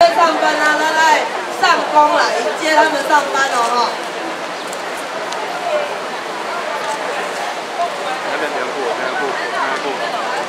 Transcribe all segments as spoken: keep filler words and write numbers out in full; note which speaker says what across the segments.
Speaker 1: 上班啊，咱来上工来迎接他们上班哦哈。
Speaker 2: 那边棉布，棉布，棉布。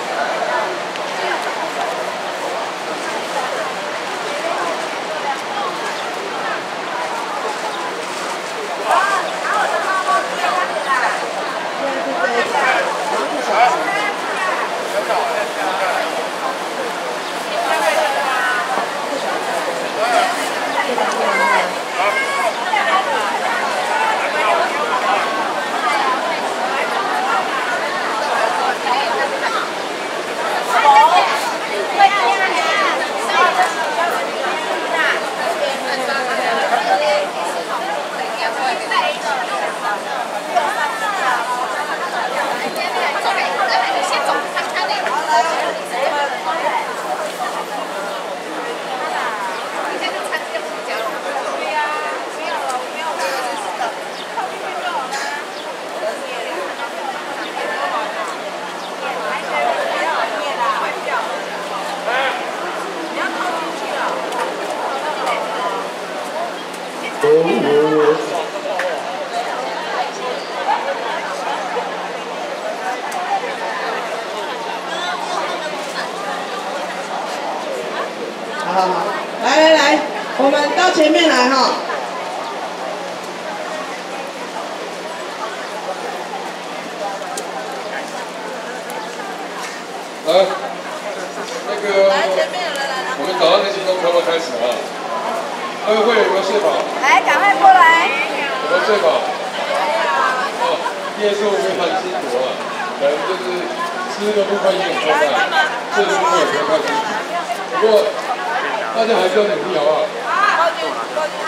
Speaker 1: 好好好，来来来，我们到前面来哈。
Speaker 3: 来，那个，我们早上的行动差不多开始了。各位会员有没有睡饱？
Speaker 4: 来，赶快过来。
Speaker 3: 有没有睡饱？哦，夜宿非常辛苦啊，可能就是吃的部分有点困难，睡的部分也不太辛苦。不过大家还是要努力，好不好？
Speaker 1: 报警，报警。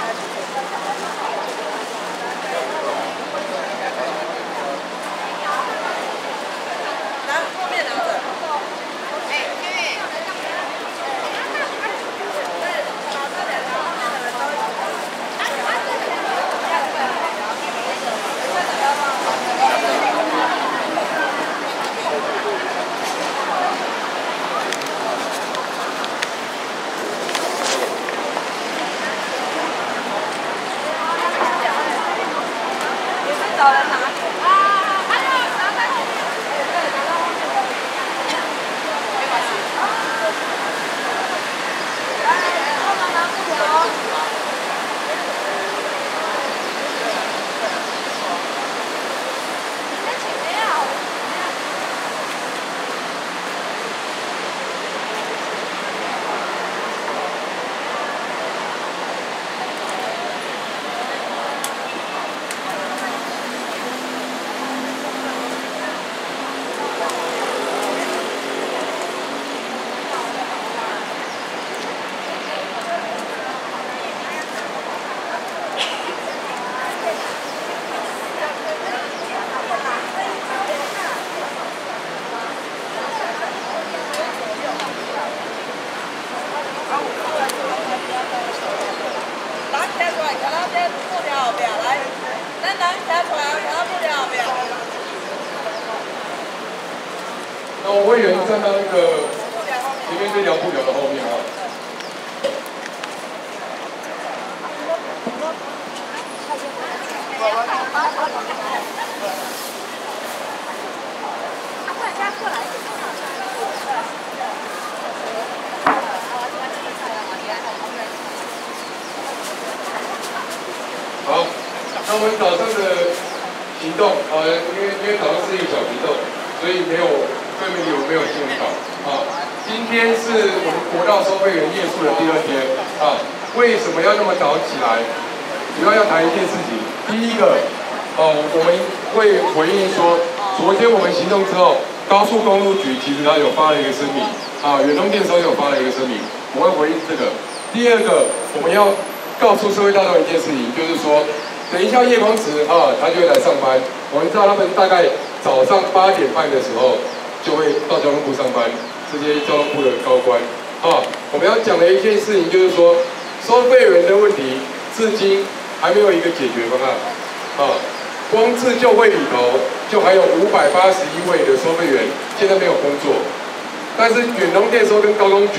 Speaker 1: 找人拿啊！还有拿在前面，对，拿到后面的。没关系。来，帮忙拿布条。在前面啊！
Speaker 3: 那我会员站到那个前面这条布条的后面啊。好，那我们早上的行动啊，因为因为早上是一个小行动，所以没有对面有没有新闻稿啊？今天是我们国道收费员夜宿的第二天啊。为什么要那么早起来？主要要谈一件事情。第一个，哦，我们会回应说，昨天我们行动之后，高速公路局其实它有发了一个声明啊，远东电收有发了一个声明，我会回应这个。第二个，我们要告诉社会大众一件事情，就是说，等一下夜光池啊，他就会来上班。我们知道他们大概早上八点半的时候就会到交通部上班，这些交通部的高官啊，我们要讲的一件事情就是说，收费员的问题至今还没有一个解决方案啊。光自救会里头就还有五百八十一位的收费员现在没有工作，但是远东电收跟高工局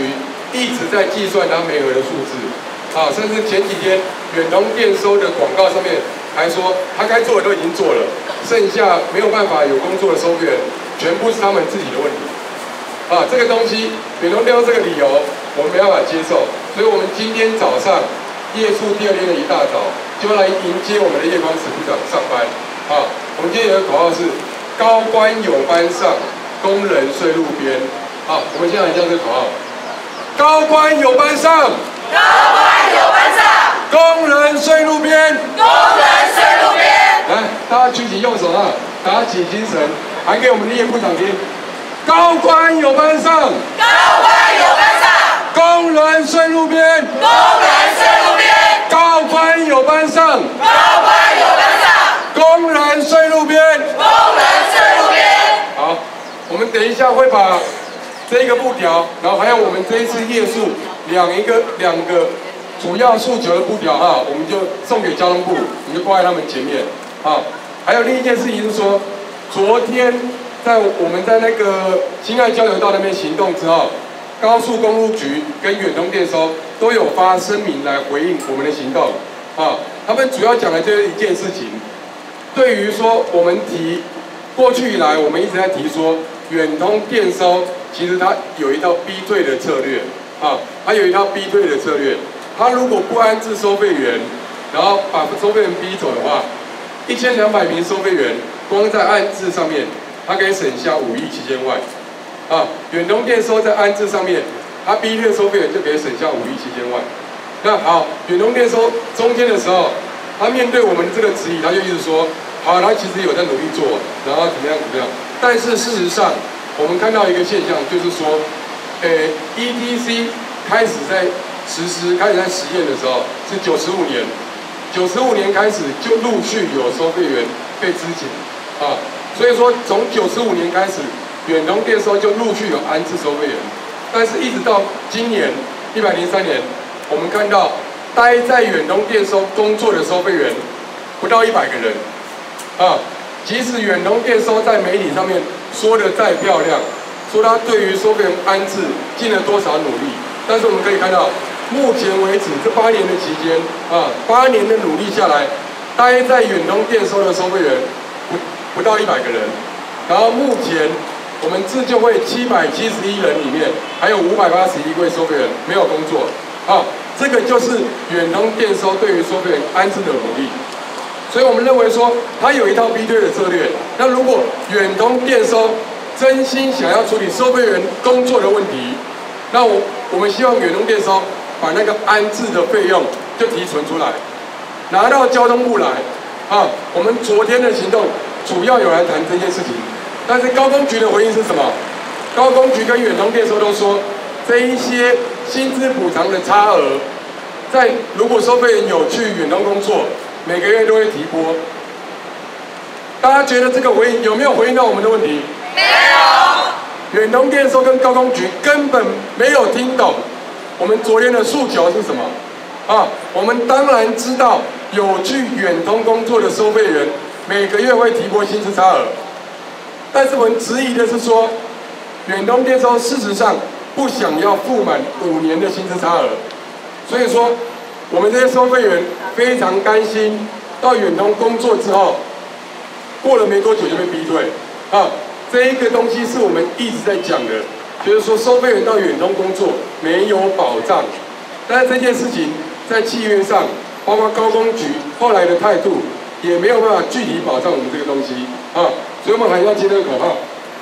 Speaker 3: 一直在计算它每额的数字，啊，甚至前几天远通电收的广告上面还说，他该做的都已经做了，剩下没有办法有工作的收费员，全部是他们自己的问题。啊，这个东西远通电收这个理由我们没办法接受，所以我们今天早上夜宿第二天的一大早，就来迎接我们的夜光史部长上班。啊，我们今天有个口号是高官有班上，工人睡路边。好，我们现在来叫这个口号。高官有班上，
Speaker 1: 高官有班上，
Speaker 3: 工人睡路边，
Speaker 1: 工人睡路边。
Speaker 3: 来，大家举起右手啊，打起精神，喊给我们的叶部长听。高官有班上，
Speaker 1: 高官有班上，
Speaker 3: 工人睡路边，
Speaker 1: 工人睡路边。
Speaker 3: 高官有班上，
Speaker 1: 高官有班上，
Speaker 3: 工人睡路边，
Speaker 1: 工人睡路边。
Speaker 3: 好，我们等一下会把这个布条，然后还有我们这一次夜宿两一个两个主要诉求的布条哈，我们就送给交通部，你就挂在他们前面啊。还有另一件事情是说，昨天在我们在那个辛爱交流道那边行动之后，高速公路局跟远通电收都有发声明来回应我们的行动啊。他们主要讲的就是一件事情，对于说我们提过去以来，我们一直在提说远通电收。其实它有一套逼退的策略，啊，它有一套逼退的策略。它如果不安置收费员，然后把收费员逼走的话，一千两百名收费员，光在安置上面，它可以省下五亿七千万。啊，远通电收在安置上面，它逼退收费员就可以省下五亿七千万。那好，远通电收中间的时候，他面对我们这个质疑，他就一直说，好，他其实有在努力做，然后怎么样怎么样。但是事实上，我们看到一个现象，就是说，呃 ，E T C 开始在实施、开始在实验的时候是九十五年，九十五年开始就陆续有收费员被资遣，啊，所以说从九十五年开始，远通电收就陆续有安置收费员，但是一直到今年一百零三年，我们看到待在远通电收工作的收费员不到一百个人，啊。即使远通电收在媒体上面说的再漂亮，说他对于收费员安置尽了多少努力，但是我们可以看到，目前为止这八年的期间啊，八年的努力下来，待在远通电收的收费员不不到一百个人，然后目前我们自救会七百七十一人里面，还有五百八十一位收费员没有工作，啊，这个就是远通电收对于收费员安置的努力。所以我们认为说，它有一套逼退的策略。那如果远通电收真心想要处理收费员工作的问题，那我我们希望远通电收把那个安置的费用就提存出来，拿到交通部来。啊，我们昨天的行动主要有来谈这件事情，但是高工局的回应是什么？高工局跟远通电收都说，这一些薪资补偿的差额，在如果收费员有去远通工作，每个月都会提拨，大家觉得这个回应有没有回应到我们的问题？
Speaker 1: 没有。
Speaker 3: 远通电收跟高工局根本没有听懂我们昨天的诉求是什么啊？我们当然知道有去远通工作的收费员每个月会提拨薪资差额，但是我们质疑的是说，远通电收事实上不想要付满五年的薪资差额，所以说。我们这些收费员非常担心，到远通工作之后，过了没多久就被逼退，啊，这一个东西是我们一直在讲的，就是说收费员到远通工作没有保障，但是这件事情在契约上，包括高工局后来的态度，也没有办法具体保障我们这个东西，啊，所以我们还要接这个口号。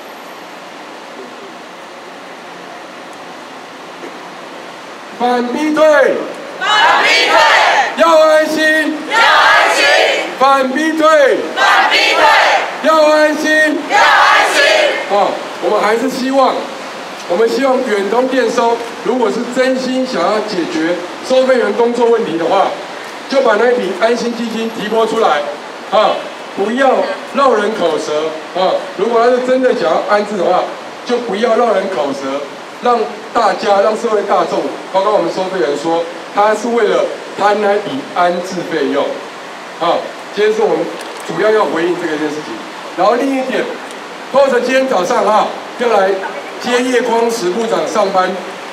Speaker 3: 反逼退，
Speaker 1: 反逼退，
Speaker 3: 要安心，
Speaker 1: 要安心，
Speaker 3: 反逼退，
Speaker 1: 反逼退，
Speaker 3: 要安心，
Speaker 1: 要安心。
Speaker 3: 啊，我们还是希望，我们希望远通电收，如果是真心想要解决收费员工作问题的话，就把那笔安心基金提拨出来，啊，不要绕人口舌，啊，如果他是真的想要安置的话，就不要绕人口舌。让大家、让社会大众，包括我们收费员说，他是为了贪那笔安置费用，啊，今天是我们主要要回应这个件事情。然后另一点，或者今天早上哈、啊、要来接叶光石部长上班，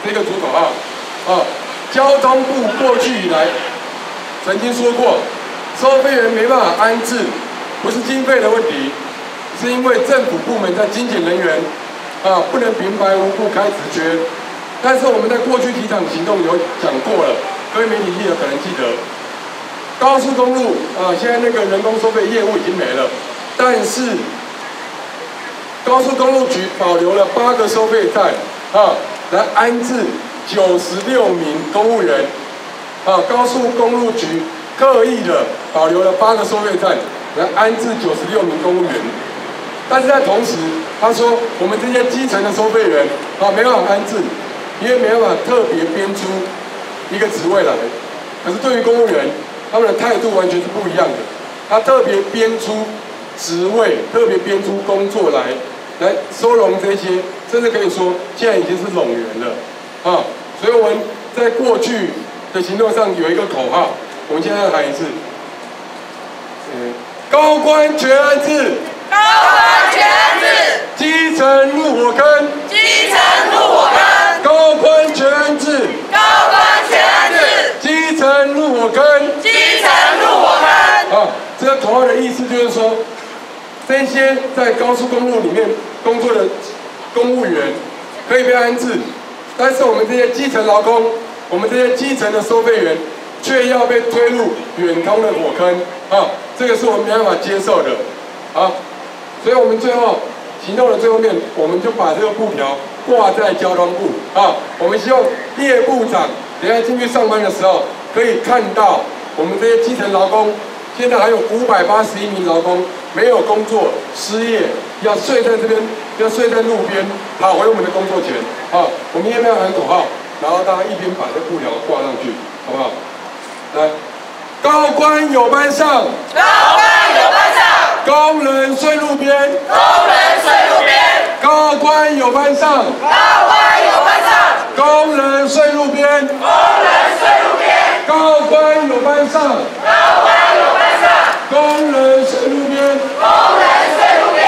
Speaker 3: 这个主口号。啊，交通部过去以来曾经说过，收费员没办法安置，不是经费的问题，是因为政府部门在精简人员，啊，不能平白无故开职缺。但是我们在过去几场行动有讲过了，各位媒体记者可能记得，高速公路啊，现在那个人工收费业务已经没了，但是高速公路局保留了八个收费站啊，来安置九十六名公务员。啊，高速公路局刻意的保留了八个收费站来安置九十六名公务员。但是在同时，他说我们这些基层的收费员啊没办法安置，因为没办法特别编出一个职位来。可是对于公务员，他们的态度完全是不一样的。他特别编出职位，特别编出工作来，来收容这些，甚至可以说现在已经是冗员了啊。所以我们在过去的行动上有一个口号，我们现在喊一次：嗯，高官全安置。
Speaker 1: 高官全安置，
Speaker 3: 基层入火坑，
Speaker 1: 基层入火坑，
Speaker 3: 高官全安置，
Speaker 1: 高官全安置，
Speaker 3: 基层入火坑，
Speaker 1: 基层入火坑。
Speaker 3: 啊，这个口号的意思就是说，这些在高速公路里面工作的公务员可以被安置，但是我们这些基层劳工，我们这些基层的收费员，却要被推入远通的火坑啊！这个是我们没办法接受的啊！所以我们最后行动的最后面，我们就把这个布条挂在交通部啊。我们希望叶部长等下进去上班的时候，可以看到我们这些基层劳工，现在还有五百八十一名劳工没有工作、失业，要睡在这边，要睡在路边，跑回我们的工作权啊。我们一边喊口号，然后大家一边把这布条挂上去，好不好？来，高官有班上，
Speaker 1: 高官有班上，
Speaker 3: 工人睡路边，
Speaker 1: 工人睡路边，
Speaker 3: 高官有班上，
Speaker 1: 高官有班上，
Speaker 3: 工人睡路边，
Speaker 1: 工人睡路边，
Speaker 3: 高官有班上，
Speaker 1: 高官有班上，
Speaker 3: 工人睡路边，
Speaker 1: 工人睡路边。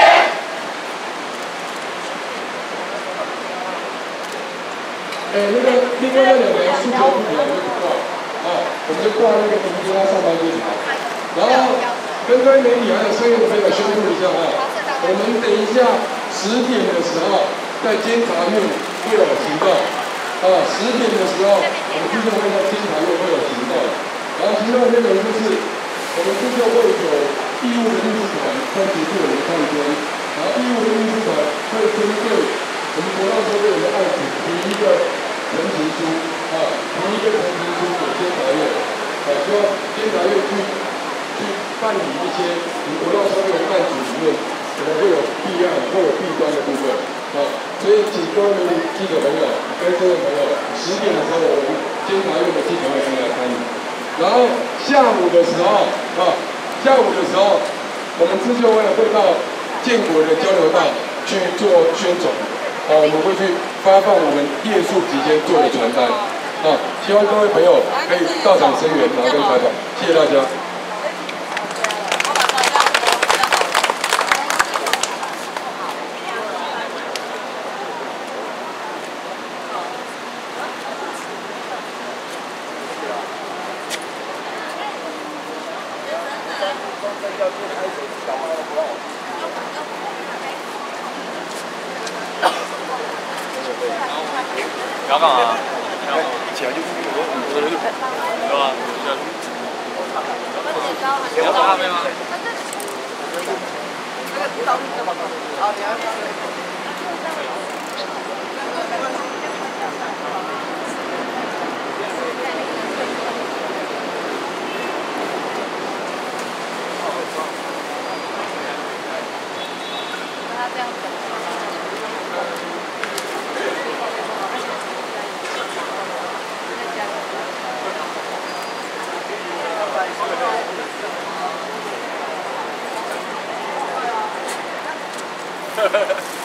Speaker 3: 哎，那个另外那两个诉求布条就不挂啊，我们就挂那个停车场上班这条，然后跟各位媒体还有声援的朋友宣布一下啊，我们等一下十点的时候在监察院会有行动啊，十点的时候我们自救会在监察院会有行动，然后行动的内容就是我们自救会有义务的律师团在协助我们抗争，然后义务的律师团会针对我们国道收费员的案子提一个陈情书啊，提一个陈情书给监察院，啊，希望监察院去去办理一些我们国道收费员案组里面可能会有弊案、会有弊端的部分啊，所以请各位媒体记者朋友跟各位朋友，十点的时候我们监察院的记者会来参与，然后下午的时候啊，下午的时候我们自救会会到建国的交流道去做宣传。啊，我们会去发放我们夜宿期间做的传单，啊，希望各位朋友可以到场声援，然后跟采访，谢谢大家。
Speaker 2: 你要干嘛？一起来就我我的就对吧？你要喝咖啡吗？好，你要咖啡。哈哈哈。